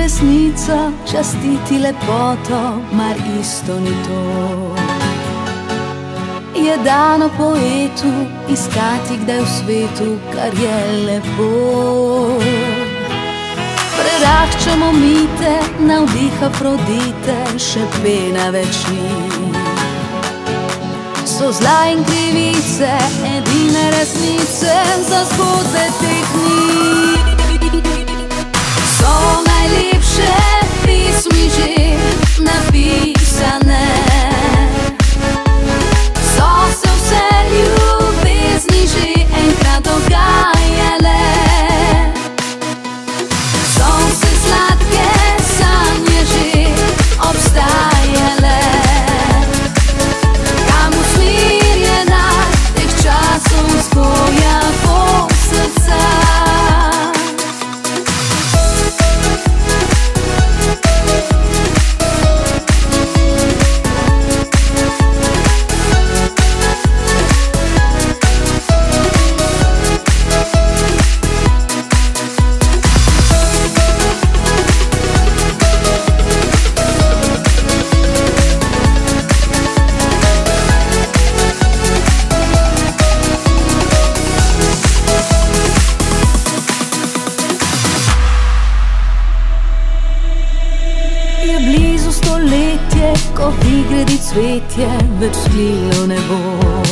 resnico, častiti lepoto, mar isto ni to. Je dano poetu iskati kdaj v svetu, kar je lepo. Prerahčamo mite, navdiha Afrodite, še pena več ni. So zla in krivice, edine resnice za zgodbe teh dni. So najlepše pismi že napisane, so se vse ljubezni že enkrat dogajale, so se sladke sanje že obstajale. Kam usmerjena teh časov vzgoja po srca. Je blizu stoletje, ko v igri cvetje več vzklilo ne bo.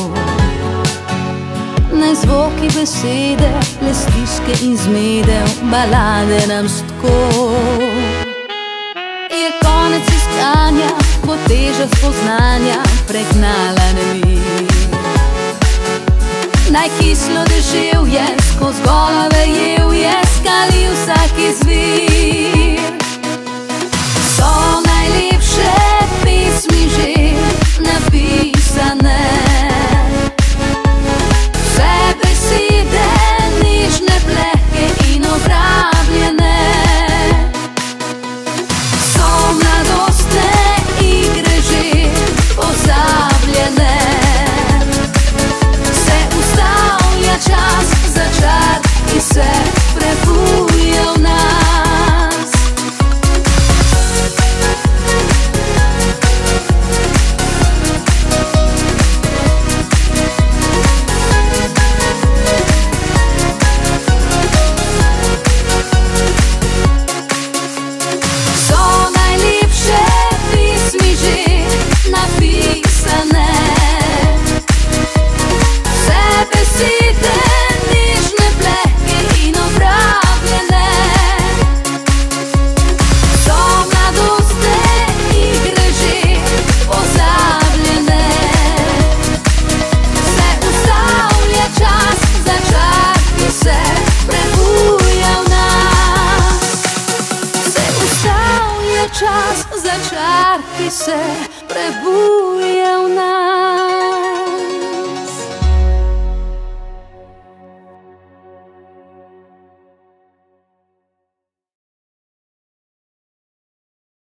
Naj zvoki besede, le stiske in zmede, balade nam stko. Je konec iskanja, bo teža spoznanja pregnala nemir. Naj kislo deževje skoz golove jevje skali vsak izvir. So najlepše pismi že napisane, vse besede nežne, plehke in obrabljene. So mladostne igre že pozabljene, se ustavlja čas za čar, ki se prebuja v nas. Čas za čar, ki se prebuja.